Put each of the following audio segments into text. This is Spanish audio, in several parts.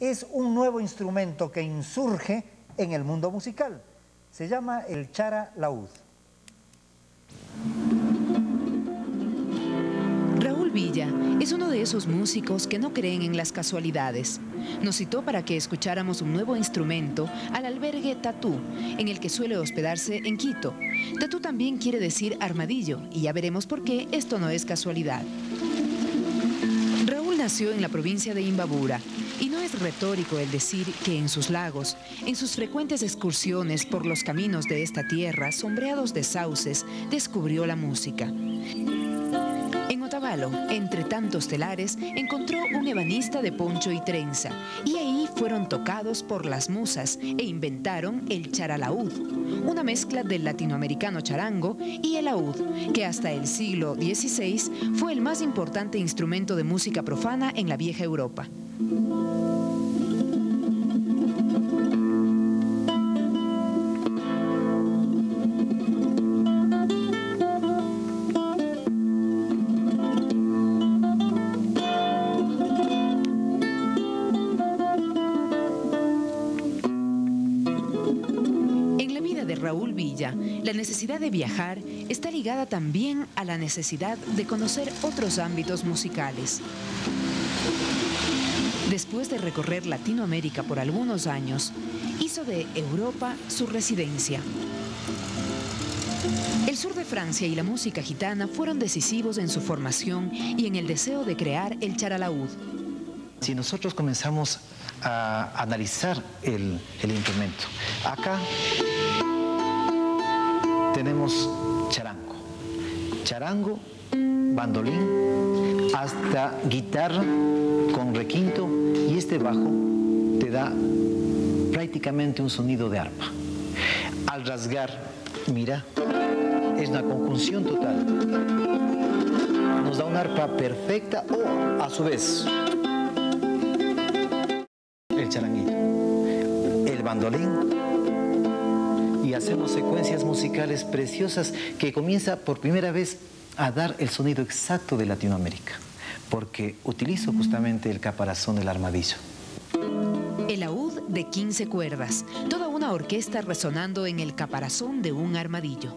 es un nuevo instrumento que insurge en el mundo musical. Se llama el chara-laúd. Raúl Villa es uno de esos músicos que no creen en las casualidades. Nos citó para que escucháramos un nuevo instrumento al albergue Tatú, en el que suele hospedarse en Quito. Tatú también quiere decir armadillo, y ya veremos por qué esto no es casualidad. Raúl nació en la provincia de Imbabura, y no es retórico el decir que en sus lagos, en sus frecuentes excursiones por los caminos de esta tierra, sombreados de sauces, descubrió la música. En Otavalo, entre tantos telares, encontró un ebanista de poncho y trenza, y ahí fueron tocados por las musas e inventaron el chara-laúd, una mezcla del latinoamericano charango y el laúd, que hasta el siglo XVI fue el más importante instrumento de música profana en la vieja Europa. Raúl Villa, la necesidad de viajar está ligada también a la necesidad de conocer otros ámbitos musicales. Después de recorrer Latinoamérica por algunos años, hizo de Europa su residencia. El sur de Francia y la música gitana fueron decisivos en su formación y en el deseo de crear el chara-laúd. Si nosotros comenzamos a analizar el instrumento, acá tenemos charango, bandolín, hasta guitarra con requinto, y este bajo te da prácticamente un sonido de arpa. Al rasgar, mira, es una conjunción total. Nos da una arpa perfecta o, a su vez, el charanguito, el bandolín. Y hacemos secuencias musicales preciosas que comienza por primera vez a dar el sonido exacto de Latinoamérica, porque utilizo justamente el caparazón del armadillo. El laúd de 15 cuerdas, toda una orquesta resonando en el caparazón de un armadillo.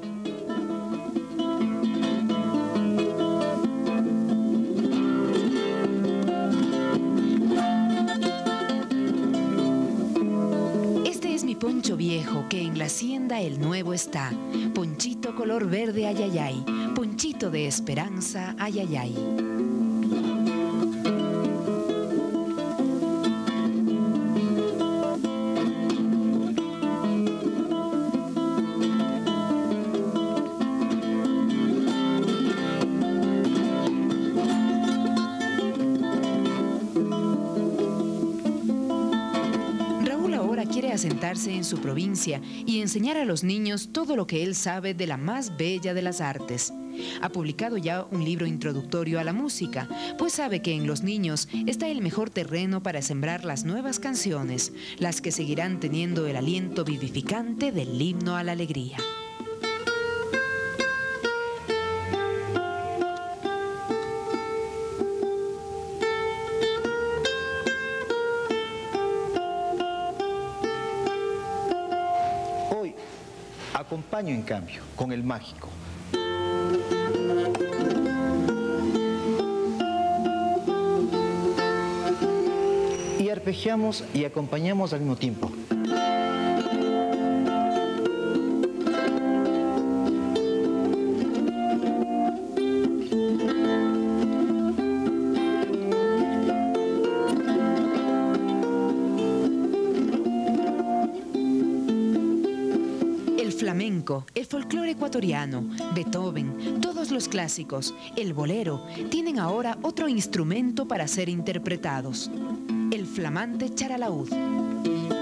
Poncho viejo, que en la hacienda el nuevo está. Ponchito color verde, ayayay. Ponchito de esperanza, ayayay. Quiere asentarse en su provincia y enseñar a los niños todo lo que él sabe de la más bella de las artes. Ha publicado ya un libro introductorio a la música, pues sabe que en los niños está el mejor terreno para sembrar las nuevas canciones, las que seguirán teniendo el aliento vivificante del himno a la alegría. Acompaño, en cambio, con el mágico. Y arpegiamos y acompañamos al mismo tiempo. Flamenco, el folclore ecuatoriano, Beethoven, todos los clásicos, el bolero, tienen ahora otro instrumento para ser interpretados: el flamante chara-laúd.